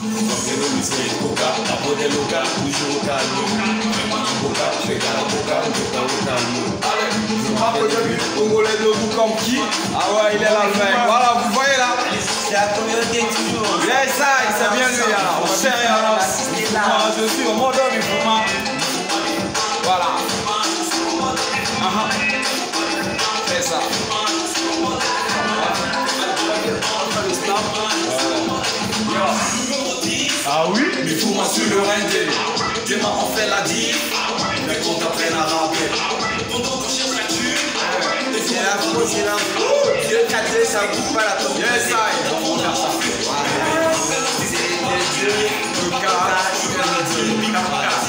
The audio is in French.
Congolais debout comme qui? Ah ouais, il est là le mec. Voilà, vous voyez là? C'est la communauté toujours. Yes, c'est bien lui là. Au sérieux là. Je suis au mode du mouvement. Voilà. C'est ça. Ah oui? Mais faut moi sur le rendez. Demain on fait la diff. Mais qu'on t'apprenne à ramper. Pendant qu'on cherche la thune. C'est l'info, c'est l'info. Le 4D, ça bouge pas la tombe. Yes, On va faire ça. C'est les deux. le cas.